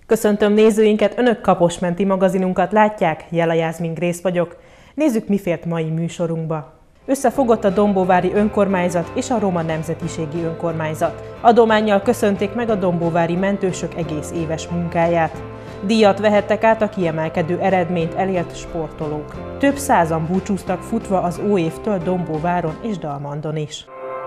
Köszöntöm nézőinket, Önök Kaposmenti magazinunkat látják, Jella Jászmin Grész vagyok. Nézzük, mi fért mai műsorunkba. Összefogott a Dombóvári Önkormányzat és a Roma Nemzetiségi Önkormányzat. Adománnyal köszönték meg a dombóvári mentősök egész éves munkáját. Díjat vehettek át a kiemelkedő eredményt elért sportolók. Több százan búcsúztak futva az óévtől Dombóváron és Dalmandon is.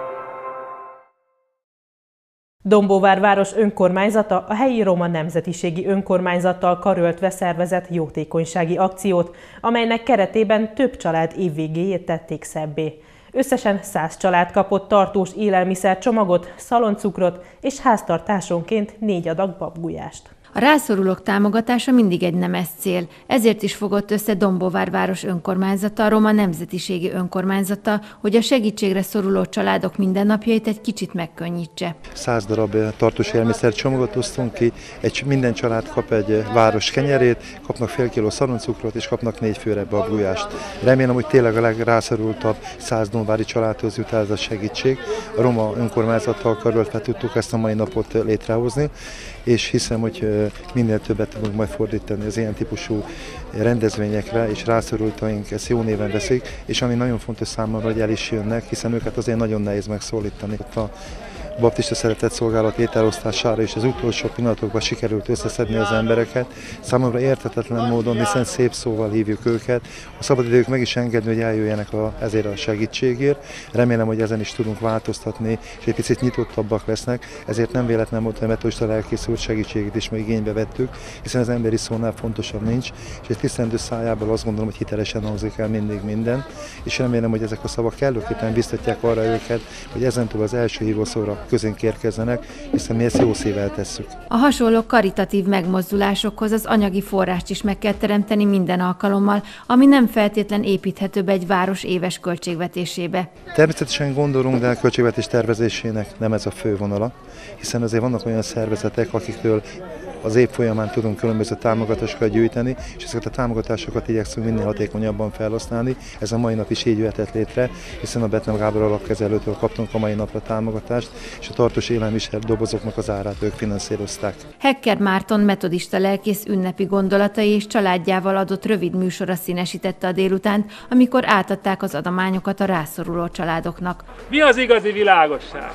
Dombóvár város önkormányzata a helyi Roma Nemzetiségi Önkormányzattal karöltve szervezett jótékonysági akciót, amelynek keretében több család évvégéjét tették szebbé. Összesen 100 család kapott tartós élelmiszercsomagot, szaloncukrot és háztartásonként 4 adag babgulyást. A rászorulók támogatása mindig egy nemes cél, ezért is fogott össze Dombóvár város önkormányzata a Roma Nemzetiségi Önkormányzata, hogy a segítségre szoruló családok mindennapjait egy kicsit megkönnyítse. 100 darab tartós élelmiszercsomagot osztunk ki, minden család kap egy város kenyerét, kapnak fél kiló szaloncukrot és kapnak 4 főre babgulyást. Remélem, hogy tényleg a legrászorultabb 100 dombóvári családhoz jut el ez a segítség. A Roma önkormányzattal karöltve tudtuk ezt a mai napot létrehozni, és hiszem, hogy minél többet tudunk majd fordítani az ilyen típusú rendezvényekre, és rászorultaink ezt jó néven veszik, és ami nagyon fontos számomra, hogy el is jönnek, hiszen őket azért nagyon nehéz megszólítani. A baptista szeretett szolgálat ételosztására és az utolsó pillanatokban sikerült összeszedni az embereket. Számomra érthetetlen módon, hiszen szép szóval hívjuk őket. A szabadidők meg is engedni, hogy eljöjjenek ezért a segítségért. Remélem, hogy ezen is tudunk változtatni, és egy picit nyitottabbak lesznek. Ezért nem véletlen volt, hogy a metodista lelkész úr segítségét is meg igénybe vettük, hiszen az emberi szónál fontosabb nincs, és egy tisztelendő szájából azt gondolom, hogy hitelesen hangzik el mindig minden, és remélem, hogy ezek a szavak kellőképpen biztatják arra őket, hogy ezentúl az első hívószóra közénk érkezzenek, hiszen mi ezt jó szívvel tesszük. A hasonló karitatív megmozdulásokhoz az anyagi forrást is meg kell teremteni minden alkalommal, ami nem feltétlen építhető be egy város éves költségvetésébe. Természetesen gondolunk, de a költségvetés tervezésének nem ez a fő vonala, hiszen azért vannak olyan szervezetek, akikről az év folyamán tudunk különböző támogatásokat gyűjteni, és ezeket a támogatásokat igyekszünk minél hatékonyabban felhasználni. Ez a mai nap is így jöhetett létre, hiszen a Betlen Gábor alapkezelőtől kaptunk a mai napra támogatást, és a tartós élelmiszer dobozoknak az árát ők finanszírozták. Hekker Márton metodista lelkész ünnepi gondolatai és családjával adott rövid műsora színesítette a délutánt, amikor átadták az adományokat a rászoruló családoknak. Mi az igazi világosság?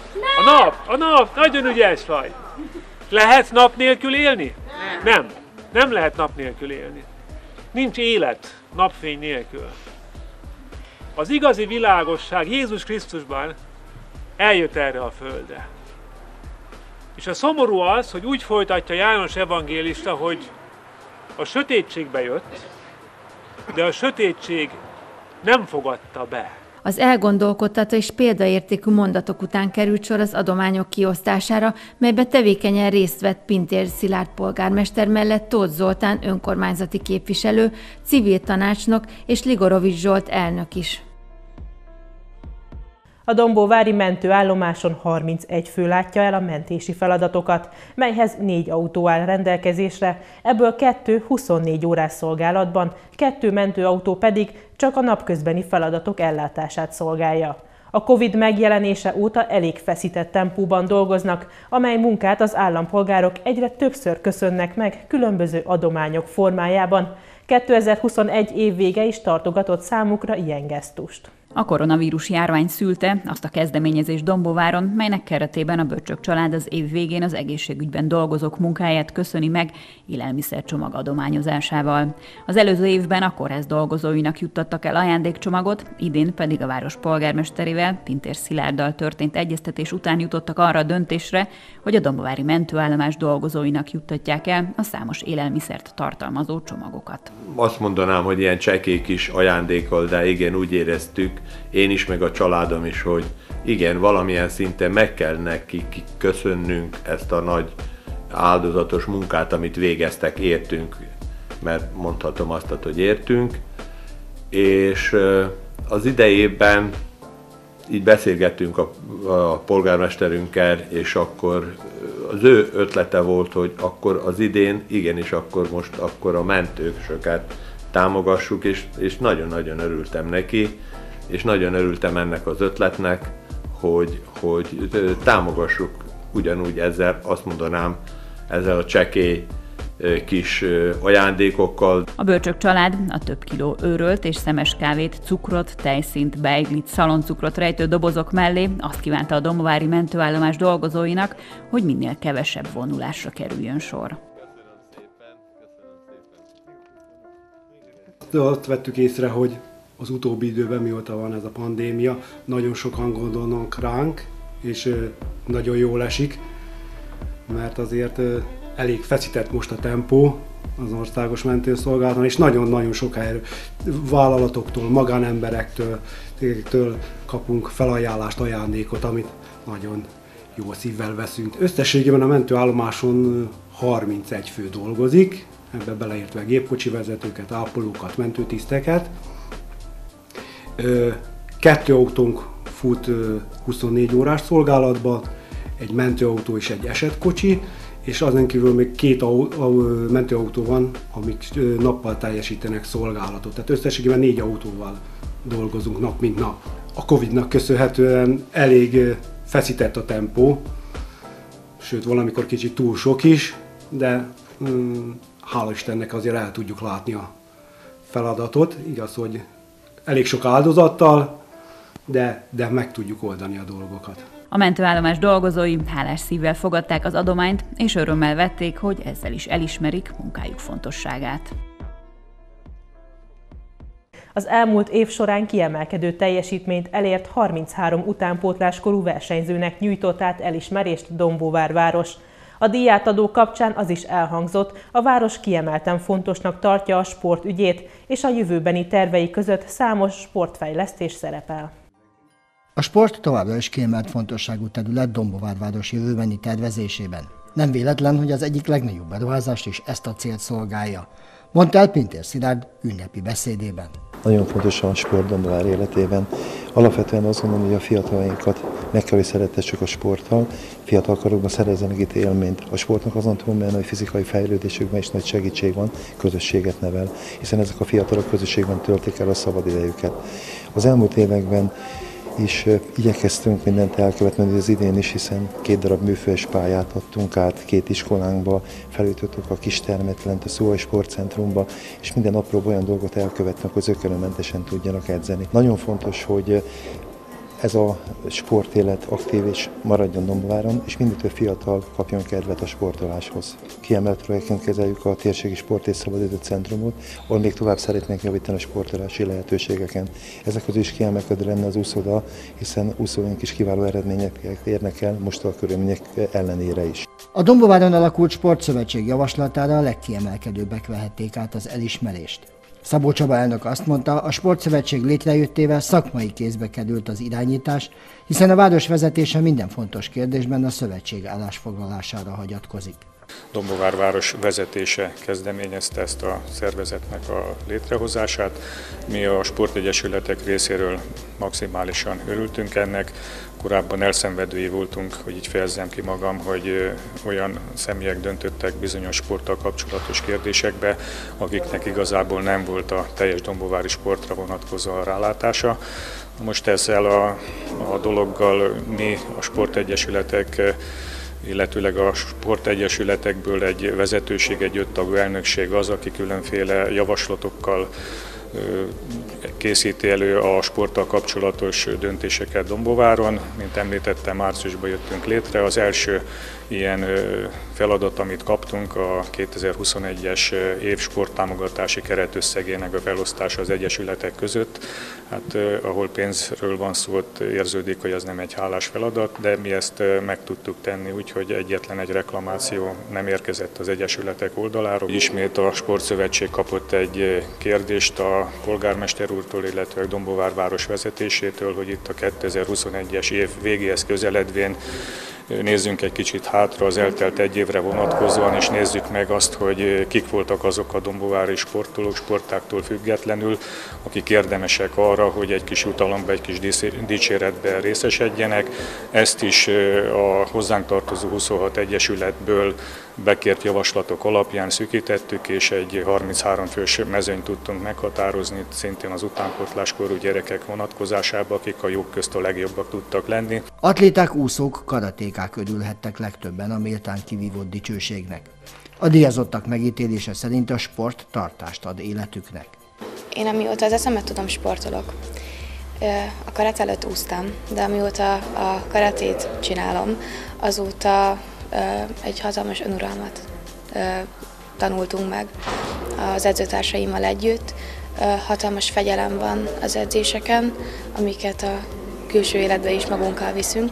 A nap, nagyon ügyes vagy! Lehet nap nélkül élni? Nem lehet nap nélkül élni. Nincs élet napfény nélkül. Az igazi világosság Jézus Krisztusban eljött erre a földre. És a szomorú az, hogy úgy folytatja János evangélista, hogy a sötétségbe jött, de a sötétség nem fogadta be. Az elgondolkodtató és példaértékű mondatok után került sor az adományok kiosztására, melybe tevékenyen részt vett Pintér Szilárd polgármester mellett Tóth Zoltán önkormányzati képviselő, civil tanácsnok és Ligorovics Zsolt elnök is. A dombóvári mentőállomáson 31 fő látja el a mentési feladatokat, melyhez 4 autó áll rendelkezésre, ebből 2 24 órás szolgálatban, 2 mentőautó pedig csak a napközbeni feladatok ellátását szolgálja. A Covid megjelenése óta elég feszített tempóban dolgoznak, amely munkát az állampolgárok egyre többször köszönnek meg különböző adományok formájában. 2021 év vége is tartogatott számukra ilyen gesztust. A koronavírus járvány szülte azt a kezdeményezést Dombóváron, melynek keretében a Böcsök család az év végén az egészségügyben dolgozók munkáját köszöni meg élelmiszercsomag adományozásával. Az előző évben a kórház dolgozóinak juttattak el ajándékcsomagot, idén pedig a város polgármesterével, Pintér Szilárddal történt egyeztetés után jutottak arra a döntésre, hogy a dombóvári mentőállomás dolgozóinak juttatják el a számos élelmiszert tartalmazó csomagokat. Azt mondanám, hogy ilyen csekély kis ajándékkal, de igen, úgy éreztük, én is, meg a családom is, hogy igen, valamilyen szinten meg kell nekik köszönnünk ezt a nagy áldozatos munkát, amit végeztek, értünk, mert mondhatom azt, hogy értünk, és az idejében így beszélgettünk a polgármesterünkkel, és akkor az ő ötlete volt, hogy akkor az idén, igenis akkor a mentősöket támogassuk, és nagyon-nagyon örültem neki, és nagyon örültem ennek az ötletnek, hogy támogassuk ugyanúgy ezzel, azt mondanám, ezzel a csekély kis ajándékokkal. A Bölcsök család a több kiló őrölt és szemes kávét, cukrot, tejszínt, beiglit, szaloncukrot rejtő dobozok mellé azt kívánta a dombovári mentőállomás dolgozóinak, hogy minél kevesebb vonulásra kerüljön sor. Azt vettük észre, hogy az utóbbi időben, mióta van ez a pandémia, nagyon sokan gondolnak ránk, és nagyon jól esik, mert azért elég feszített most a tempó az országos mentőszolgálaton, és nagyon-nagyon sok vállalatoktól, magánemberektől kapunk felajánlást, ajándékot, amit nagyon jó szívvel veszünk. Összességében a mentőállomáson 31 fő dolgozik, ebbe beleértve gépkocsi vezetőket, ápolókat, mentőtiszteket. 2 autónk fut 24 órás szolgálatba, egy mentőautó és egy esetkocsi, és azon kívül még 2 mentőautó van, amik nappal teljesítenek szolgálatot. Tehát összességében 4 autóval dolgozunk nap mint nap. A Covid-nak köszönhetően elég feszített a tempó, sőt valamikor kicsit túl sok is, de hála Istennek azért el tudjuk látni a feladatot. Igaz, hogy elég sok áldozattal, de meg tudjuk oldani a dolgokat. A mentőállomás dolgozói hálás szívvel fogadták az adományt, és örömmel vették, hogy ezzel is elismerik munkájuk fontosságát. Az elmúlt év során kiemelkedő teljesítményt elért 33 utánpótláskorú versenyzőnek nyújtott át elismerést Dombóvár város. A díjátadó kapcsán az is elhangzott, a város kiemelten fontosnak tartja a sport ügyét, és a jövőbeni tervei között számos sportfejlesztés szerepel. A sport továbbra is kiemelt fontosságú terület Dombóvár város jövőbeni tervezésében. Nem véletlen, hogy az egyik legnagyobb beruházást is ezt a célt szolgálja, mondta el Pintér Szilárd ünnepi beszédében. Nagyon fontos a sport Dombóvár életében. Alapvetően azt gondolom, hogy a fiataljainkat meg kell, hogy szerettessük a sporttal, fiatal korukban szerezzenek itt élményt. A sportnak azon túlmenően, hogy fizikai fejlődésükben is nagy segítség van, közösséget nevel, hiszen ezek a fiatalok közösségben töltik el a szabadidejüket. Az elmúlt években is igyekeztünk mindent elkövetni, az idén is, hiszen 2 darab műfős pályát adtunk át 2 iskolánkba, felújítottuk a kistermet lent a Szóval Sportcentrumba, és minden apró olyan dolgot elkövetnek, hogy zökkenőmentesen tudjanak edzeni. Nagyon fontos, hogy ez a sportélet aktív és maradjon Dombóváron, és minél több fiatal kapjon kedvet a sportoláshoz. Kiemelt projektként kezeljük a térségi sport és szabadidő centrumot, ahol még tovább szeretnénk javítani a sportolási lehetőségeken. Ezek közül is kiemelkedő lenne az úszoda, hiszen úszóink is kiváló eredményeket érnek el most a körülmények ellenére is. A Dombóváron alakult sportszövetség javaslatára a legkiemelkedőbbek vehették át az elismerést. Szabó Csaba elnök azt mondta, a sportszövetség létrejöttével szakmai kézbe került az irányítás, hiszen a város vezetése minden fontos kérdésben a szövetség állásfoglalására hagyatkozik. Dombóvár város vezetése kezdeményezte ezt a szervezetnek a létrehozását. Mi a sportegyesületek részéről maximálisan örültünk ennek. Korábban elszenvedői voltunk, hogy így fejezzem ki magam, hogy olyan személyek döntöttek bizonyos sporttal kapcsolatos kérdésekbe, akiknek igazából nem volt a teljes dombóvári sportra vonatkozó a rálátása. Most ezzel a dologgal mi a sportegyesületek, illetőleg a sportegyesületekből egy vezetőség, egy 5 tagú elnökség az, aki különféle javaslatokkal készíti elő a sporttal kapcsolatos döntéseket Dombóváron. Mint említettem, márciusban jöttünk létre. Az első ilyen feladat, amit kaptunk, a 2021-es év sporttámogatási keretösszegének a felosztása az egyesületek között. Hát, ahol pénzről van szó, ott érződik, hogy az nem egy hálás feladat, de mi ezt meg tudtuk tenni, úgyhogy egyetlen egy reklamáció nem érkezett az egyesületek oldaláról. Ismét a Sportszövetség kapott egy kérdést a polgármester úrtól, illetve a Dombóvár város vezetésétől, hogy itt a 2021-es év végéhez közeledvén nézzünk egy kicsit hátra az eltelt egy évre vonatkozóan, és nézzük meg azt, hogy kik voltak azok a dombóvári sportolók, sportáktól függetlenül, akik érdemesek arra, hogy egy kis jutalomba, egy kis dicséretben részesedjenek. Ezt is a hozzánk tartozó 26 egyesületből bekért javaslatok alapján szűkítettük, és egy 33 fős mezőnyt tudtunk meghatározni, szintén az utánpótláskorú gyerekek vonatkozásában, akik a jók közt a legjobbak tudtak lenni. Atléták, úszók, karatékák örülhettek legtöbben a méltán kivívott dicsőségnek. A díjazottak megítélése szerint a sport tartást ad életüknek. Én amióta az eszemet tudom, sportolok. A karate előtt úsztam, de amióta a karatét csinálom, azóta egy hatalmas önuralmat tanultunk meg az edzőtársaimmal együtt. Hatalmas fegyelem van az edzéseken, amiket a külső életbe is magunkkal viszünk.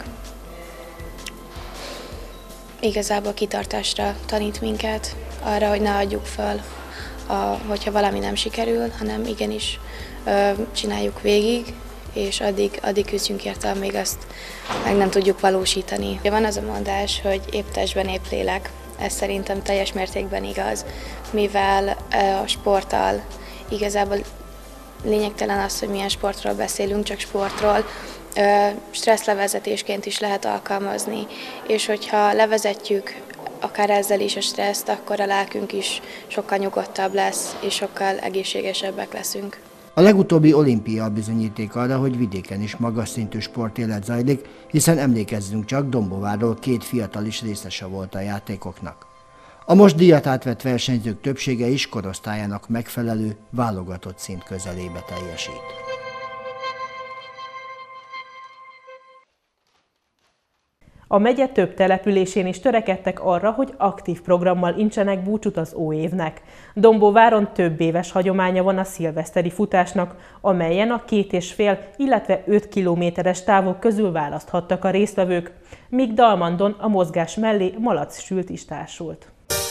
Igazából kitartásra tanít minket, arra, hogy ne adjuk föl, hogyha valami nem sikerül, hanem igenis csináljuk végig, és addig küzdjünk érte, amíg azt meg nem tudjuk valósítani. Van az a mondás, hogy épp testben, épp lélek. Ez szerintem teljes mértékben igaz, mivel a sporttal igazából lényegtelen az, hogy milyen sportról beszélünk, csak sportról. Stresszlevezetésként is lehet alkalmazni, és hogyha levezetjük akár ezzel is a stresszt, akkor a lelkünk is sokkal nyugodtabb lesz, és sokkal egészségesebbek leszünk. A legutóbbi olimpia bizonyíték arra, hogy vidéken is magas szintű sportélet zajlik, hiszen emlékezzünk csak, Dombóvárról 2 fiatal is részese volt a játékoknak. A most díjat átvett versenyzők többsége is korosztályának megfelelő, válogatott szint közelébe teljesít. A megye több településén is törekedtek arra, hogy aktív programmal intsenek búcsút az óévnek. Dombóváron több éves hagyománya van a szilveszteri futásnak, amelyen a 2,5, illetve 5 kilométeres távok közül választhattak a résztvevők, míg Dalmandon a mozgás mellé malacsült is társult.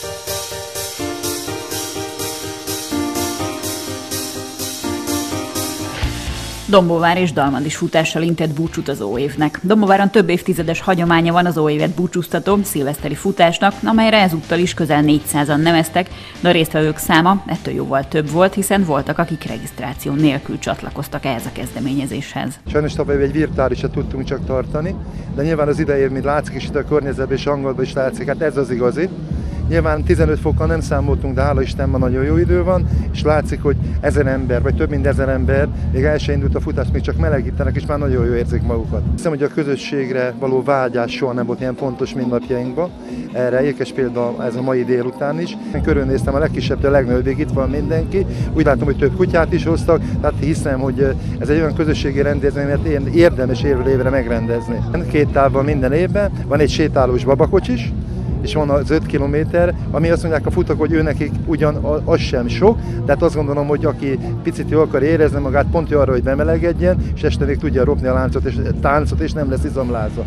Dombóvár és Dalmand is futással intett búcsút az óévnek. Dombóváron több évtizedes hagyománya van az óévet búcsúztató szilveszteri futásnak, amelyre ezúttal is közel 400-an neveztek, de a résztvevők száma ettől jóval több volt, hiszen voltak, akik regisztráció nélkül csatlakoztak ehhez a kezdeményezéshez. Sajnos tavaly egy virtuálisat tudtunk csak tartani, de nyilván az idején, mint látszik is itt a környezetben és hangolban is látszik, hát ez az igazi. Nyilván 15 fokkal nem számoltunk, de hála Istenben nagyon jó idő van, és látszik, hogy 1000 ember, vagy több mint 1000 ember még el sem indult a futás, még csak melegítenek, és már nagyon jól érzik magukat. Hiszem, hogy a közösségre való vágyás soha nem volt ilyen fontos mindnapjainkban. Erre ékes példa ez a mai délután is. Én körülnéztem, a legkisebbtől a legnagyobbig itt van mindenki. Úgy látom, hogy több kutyát is hoztak, tehát hiszem, hogy ez egy olyan közösségi rendezvény, mert érdemes évről évre megrendezni. 2 táv van minden évben, van egy sétálós babakocsis, és van az 5 kilométer, ami azt mondják a futók, hogy őnekik ugyan az sem sok, tehát azt gondolom, hogy aki picit jól akar érezni magát, pont arra, hogy bemelegedjen, és este még tudja ropni a láncot és táncot, és nem lesz izomláza.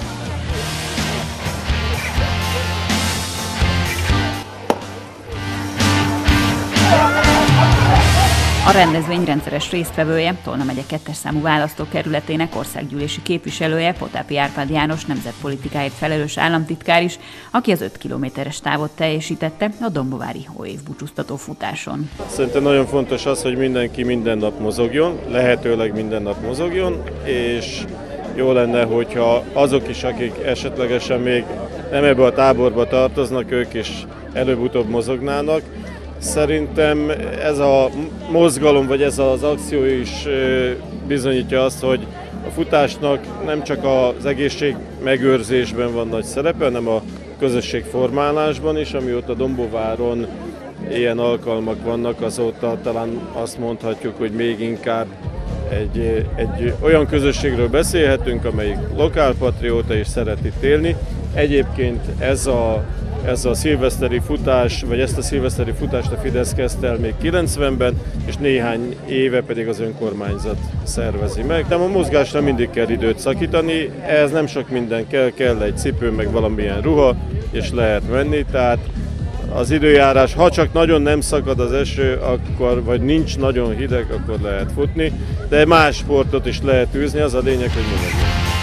A rendezvény rendszeres résztvevője, Tolna megye 2-es számú választókerületének országgyűlési képviselője, Potápi Árpád János nemzetpolitikáért felelős államtitkár is, aki az 5 kilométeres távot teljesítette a dombóvári óévbúcsúztató futáson. Szerintem nagyon fontos az, hogy mindenki minden nap mozogjon, lehetőleg minden nap mozogjon, és jó lenne, hogyha azok is, akik esetlegesen még nem ebbe a táborba tartoznak, ők is előbb-utóbb mozognának. Szerintem ez a mozgalom, vagy ez az akció is bizonyítja azt, hogy a futásnak nem csak az egészség megőrzésben van nagy szerepe, hanem a közösségformálásban is, amióta Dombóváron ilyen alkalmak vannak, azóta talán azt mondhatjuk, hogy még inkább egy olyan közösségről beszélhetünk, amelyik lokálpatrióta és szeret itt élni. Egyébként ez a szilveszteri futás, vagy ezt a szilveszteri futást a Fidesz kezdte el még 90-ben, és néhány éve pedig az önkormányzat szervezi meg. De a mozgásra mindig kell időt szakítani, ehhez nem sok minden kell egy cipő, meg valamilyen ruha, és lehet menni, tehát az időjárás, ha csak nagyon nem szakad az eső, akkor, vagy nincs nagyon hideg, akkor lehet futni, de más sportot is lehet űzni, az a lényeg, hogy mozogjon.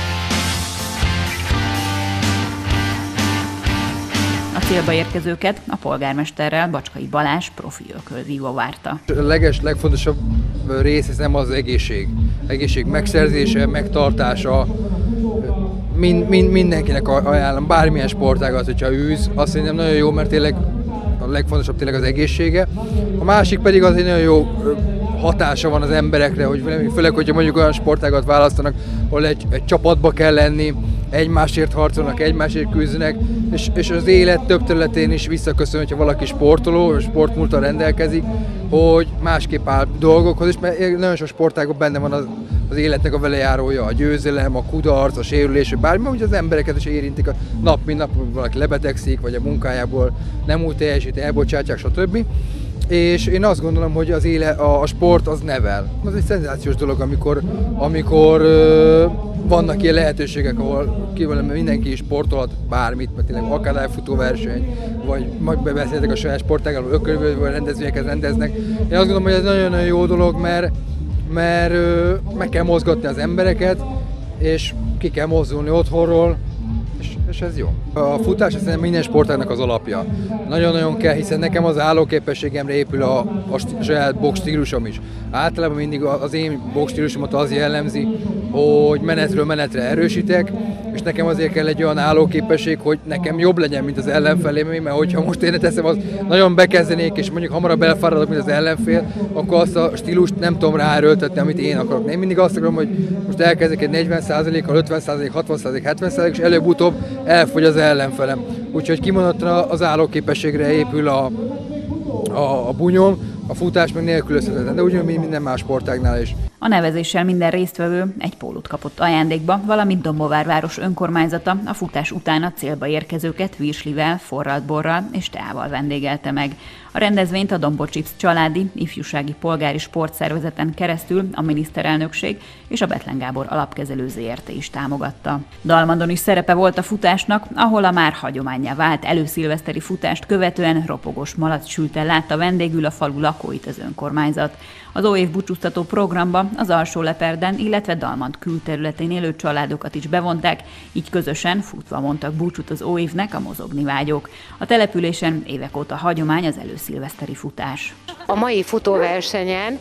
A célba érkezőket a polgármesterrel, Bacskai Balázs profi ökölvívó várta. A legfontosabb rész ez nem az egészség. Egészség megszerzése, megtartása, mindenkinek ajánlom, bármilyen sportágat, hogyha űz, azt szerintem nagyon jó, mert tényleg a legfontosabb tényleg az egészsége. A másik pedig az egy nagyon jó hatása van az emberekre, hogy főleg, hogyha mondjuk olyan sportágat választanak, ahol egy csapatba kell lenni, egymásért harcolnak, egymásért küzdenek, és az élet több területén is visszaköszön, hogyha valaki sportoló, sportmúlttal rendelkezik, hogy másképp áll dolgokhoz, és mert nagyon sok sportágban benne van az életnek a velejárója, a győzelem, a kudarc, a sérülés, bármi, hogy az embereket is érintik a nap, mint nap, valaki lebetegszik, vagy a munkájából nem úgy teljesít, elbocsátják, stb. És én azt gondolom, hogy a sport az nevel. Az egy szenzációs dolog, amikor vannak ilyen lehetőségek, ahol mindenki sportolhat bármit, mert tényleg akár elfutóverseny, vagy majd beszéltek a saját sportágról, ökölvő rendezvényeket rendeznek. Én azt gondolom, hogy ez nagyon-nagyon jó dolog, mert meg kell mozgatni az embereket, és ki kell mozdulni otthonról, és ez jó. A futás szerintem minden sportágnak az alapja. Nagyon-nagyon kell, hiszen nekem az állóképességemre épül a saját box stílusom is. Általában mindig az én box stílusomat az jellemzi, hogy menetről menetre erősítek, és nekem azért kell egy olyan állóképesség, hogy nekem jobb legyen, mint az ellenfelém, mert hogyha most én teszem, az nagyon bekezdenék, és mondjuk hamarabb elfáradok, mint az ellenfél, akkor azt a stílust nem tudom ráerőltetni, amit én akarok. Én mindig azt akarom, hogy most elkezdek egy 40%-kal, 50%, 60%, 70%, és előbb-utóbb elfogy az ellenfelem. Úgyhogy kimondottan az állóképességre épül a bunyom, a futás meg nélkülözhetetlen, de ugyanúgy minden más sportágnál is. A nevezéssel minden résztvevő egy pólót kapott ajándékba, valamint Dombóvár város önkormányzata a futás után a célba érkezőket virslivel, forralt borral és teával vendégelte meg. A rendezvényt a Dombochips családi, ifjúsági polgári sportszervezeten keresztül a miniszterelnökség és a Bethlen Gábor alapkezelő ZRT is támogatta. Dalmandon is szerepe volt a futásnak, ahol a már hagyománnyá vált előszilveszteri futást követően ropogós malac sült el látta vendégül a falu lakóit az önkormányzat. Az óév búcsúztató programba az Alsó-Leperden, illetve Dalmand külterületén élő családokat is bevonták, így közösen futva mondtak búcsút az óévnek a mozogni vágyók. A településen évek óta hagyomány az előszilveszteri futás. A mai futóversenyen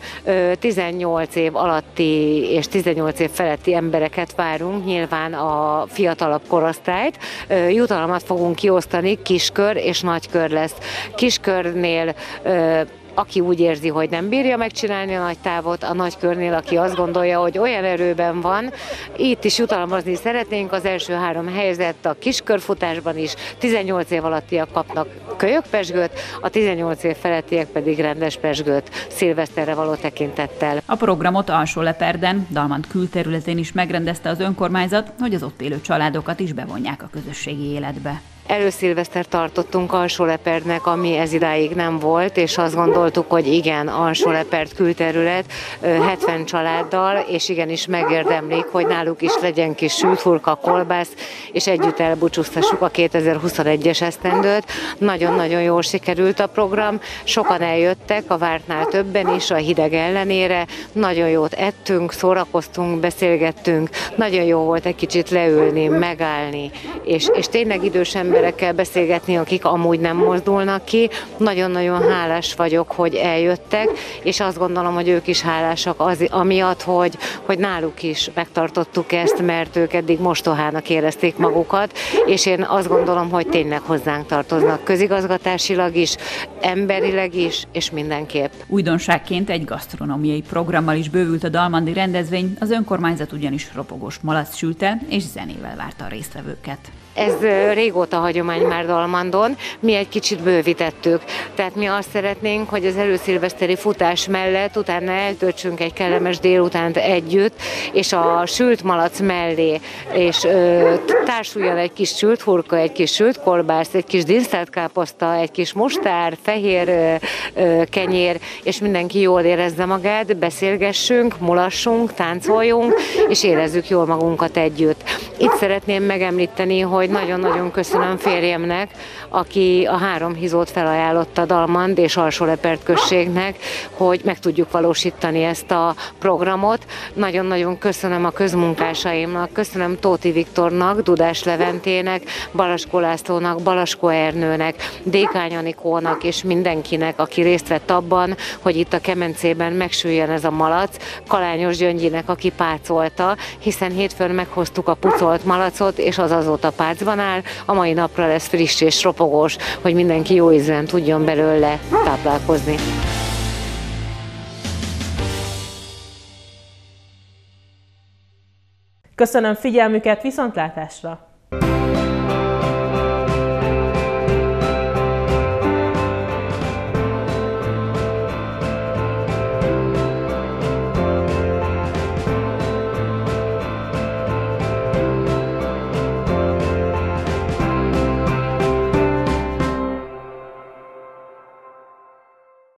18 év alatti és 18 év feletti embereket várunk, nyilván a fiatalabb korosztályt. Jutalmat fogunk kiosztani, kiskör és nagykör lesz. Kiskörnél aki úgy érzi, hogy nem bírja megcsinálni a nagy távot, a nagykörnél, aki azt gondolja, hogy olyan erőben van. Itt is jutalmazni szeretnénk, az első 3 helyzet a kiskörfutásban is, 18 év alattiak kapnak kölyökpezsgőt, a 18 év felettiek pedig rendes pezsgőt szilveszterre való tekintettel. A programot Alsó-Leperden, Dalmand külterületén is megrendezte az önkormányzat, hogy az ott élő családokat is bevonják a közösségi életbe. Előszilvesztert tartottunk Alsó-Leperdnek, ami ez idáig nem volt, és azt gondoltuk, hogy igen, Alsó-Leperd külterület 70 családdal, és igenis megérdemlik, hogy náluk is legyen kis sülthurka, kolbász, és együtt elbúcsúztassuk a 2021-es esztendőt. Nagyon-nagyon jól sikerült a program, sokan eljöttek, a vártnál többen is, a hideg ellenére. Nagyon jót ettünk, szórakoztunk, beszélgettünk, nagyon jó volt egy kicsit leülni, megállni, és tényleg idős emberekkel beszélgetni, akik amúgy nem mozdulnak ki. Nagyon-nagyon hálás vagyok, hogy eljöttek, és azt gondolom, hogy ők is hálásak amiatt, hogy náluk is megtartottuk ezt, mert ők eddig mostohának érezték magukat, és én azt gondolom, hogy tényleg hozzánk tartoznak közigazgatásilag is, emberileg is, és mindenképp. Újdonságként egy gasztronómiai programmal is bővült a dalmandi rendezvény, az önkormányzat ugyanis ropogós malac sült el, és zenével várta a résztvevőket. Ez régóta hagyomány már Dalmandon, mi egy kicsit bővítettük. Tehát mi azt szeretnénk, hogy az előszilveszteri futás mellett utána eltöltsünk egy kellemes délutánt együtt, és a sült malac mellé, és társuljon egy kis sült hurka, egy kis sült kolbász, egy kis dinsztelt káposzta, egy kis mustár, fehér kenyér, és mindenki jól érezze magát, beszélgessünk, mulassunk, táncoljunk, és érezzük jól magunkat együtt. Itt szeretném megemlíteni, hogy nagyon-nagyon köszönöm férjemnek, aki a 3 hizót felajánlotta Dalmand és Alsó-Leperd községnek, hogy meg tudjuk valósítani ezt a programot. Nagyon-nagyon köszönöm a közmunkásaimnak, köszönöm Tóti Viktornak, Dudás Leventének, Balaskó Lászlónak, Balaskó Ernőnek, Dékány Anikónak és mindenkinek, aki részt vett abban, hogy itt a kemencében megsüljen ez a malac, Kalányos Gyöngyinek, aki pácolta, hiszen hétfőn meghoztuk a pucolt malacot, és az azóta pácban áll, a mai napra lesz friss és ropogós, hogy mindenki jó ízűen tudjon belőle táplálkozni. Köszönöm figyelmüket, viszontlátásra!